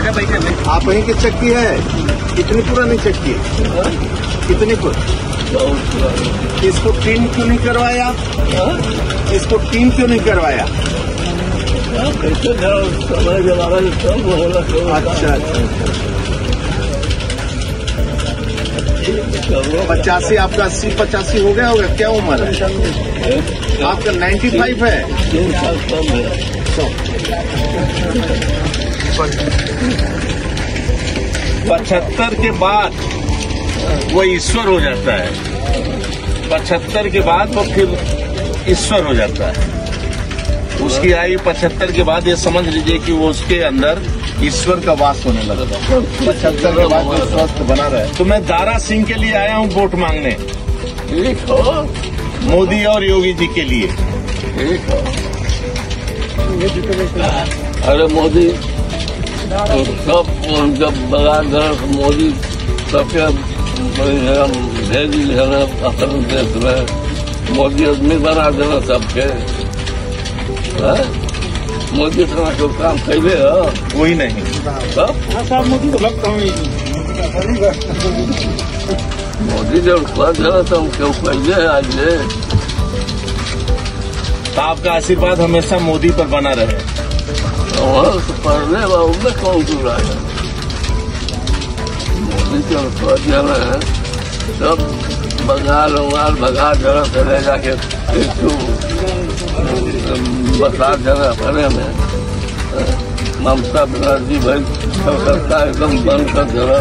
आप वहीं की चक्की है? कितनी पुरानी चक्की है? कितनी इसको टीम क्यों नहीं करवाया? इसको टीम क्यों नहीं करवाया? अच्छा 85 आपका 80-85 हो गया होगा। क्या उम्र है आपका? 95 है। 75 के बाद वो ईश्वर हो जाता है। 75 के बाद वो फिर ईश्वर हो जाता है। उसकी आयु 75 के बाद ये समझ लीजिए कि वो उसके अंदर ईश्वर का वास होने लगता है। 75 के बाद वो स्वस्थ बना रहे। तो मैं दारा सिंह के लिए आया हूँ वोट मांगने, मोदी और योगी जी के लिए। अरे मोदी सब जब बगान मोदी सबके भेज देना अपन देश में। मोदी आदमी बना देना सबके। मोदी का जो काम कैले कोई नहीं। सब मोदी को लगता हूँ मोदी जब कर देना तो क्यों कैले आज तो आपका आशीर्वाद हमेशा मोदी पर बना रहे। पढ़ने वाले कौन दूर आया? मोदी को कर देना है सब बंगाल उंगाल भगा देना चले जाके बता देना अपने में। ममता बनर्जी भाई सरकार एकदम बंद कर देना।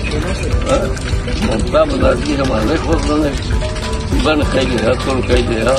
ममता बनर्जी हमारे को बंद कर दिया, तुम कह दिया।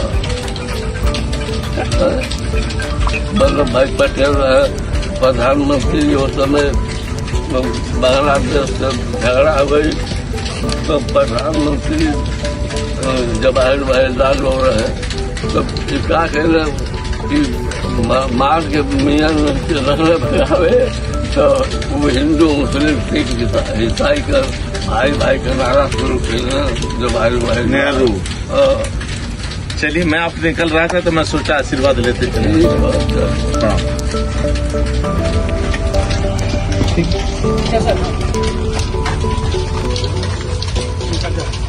वल्लभ भाई पटेल प्रधानमंत्री उस समय बांग्लादेश से झगड़ा हो गई तो प्रधानमंत्री जवाहर लाल हो रहे तो क्या कह रहे कि मार के मियाँ रखने भगावे तो वो हिंदू मुस्लिम सिख ईसाई कर भाई भाई का नारा शुरू किया जवाहर नेहरू। चलिए मैं आप निकल रहा था तो मैं सोचा आशीर्वाद लेते चलिए। ठीक है सर।